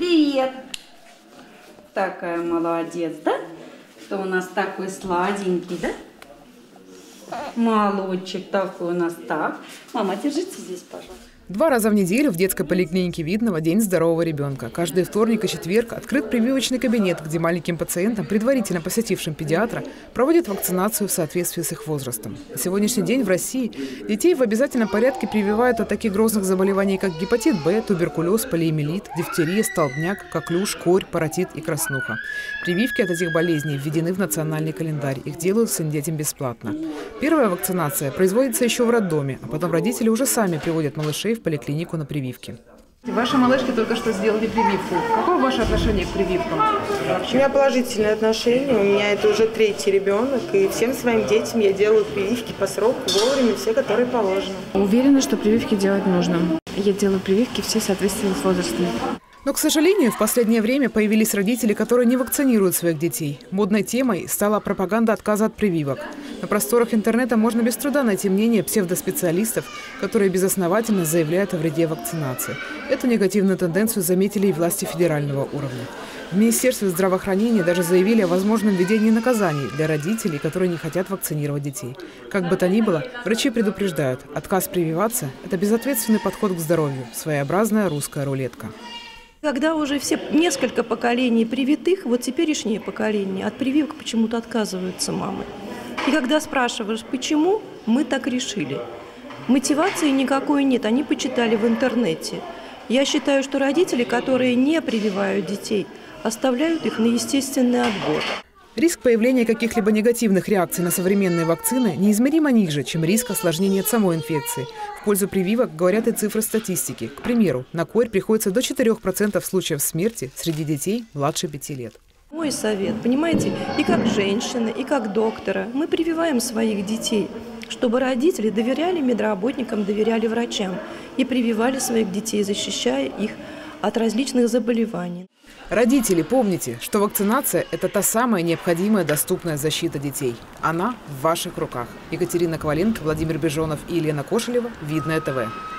Привет! Такая молодец, да? Что у нас такой сладенький, да? Молодчик такой у нас. Так, мама, держите здесь, пожалуйста. 2 раза в неделю в детской поликлинике Видного День здорового ребенка. Каждый вторник и четверг открыт прививочный кабинет, где маленьким пациентам, предварительно посетившим педиатра, проводят вакцинацию в соответствии с их возрастом. На сегодняшний день в России детей в обязательном порядке прививают от таких грозных заболеваний, как гепатит Б, туберкулез, полиомиелит, дифтерия, столбняк, коклюш, корь, паротит и краснуха. Прививки от этих болезней введены в национальный календарь. Их делают всем детям бесплатно. Первая вакцинация производится еще в роддоме, а потом родители уже сами приводят малышей в поликлинику на прививки. Ваши малышки только что сделали прививку. Какое ваше отношение к прививкам? У меня положительное отношение. У меня это уже 3-й ребенок. И всем своим детям я делаю прививки по сроку, вовремя, все, которые положено. Уверена, что прививки делать нужно. Я делаю прививки все соответственно с возрастом. Но, к сожалению, в последнее время появились родители, которые не вакцинируют своих детей. Модной темой стала пропаганда отказа от прививок. На просторах интернета можно без труда найти мнение псевдоспециалистов, которые безосновательно заявляют о вреде вакцинации. Эту негативную тенденцию заметили и власти федерального уровня. В Министерстве здравоохранения даже заявили о возможном введении наказаний для родителей, которые не хотят вакцинировать детей. Как бы то ни было, врачи предупреждают, отказ прививаться – это безответственный подход к здоровью, своеобразная русская рулетка. Когда уже все несколько поколений привитых, вот теперешнее поколение от прививок почему-то отказываются мамы. И когда спрашиваешь, почему, мы так решили. Мотивации никакой нет, они почитали в интернете. Я считаю, что родители, которые не прививают детей, оставляют их на естественный отбор. Риск появления каких-либо негативных реакций на современные вакцины неизмеримо ниже, чем риск осложнения от самой инфекции. В пользу прививок говорят и цифры статистики. К примеру, на корь приходится до 4% случаев смерти среди детей младше 5 лет. Мой совет, понимаете, и как женщина, и как доктора, мы прививаем своих детей, чтобы родители доверяли медработникам, доверяли врачам и прививали своих детей, защищая их от различных заболеваний. Родители, помните, что вакцинация – это та самая необходимая доступная защита детей. Она в ваших руках. Екатерина Коваленко, Владимир Бежонов и Елена Кошелева. Видное ТВ.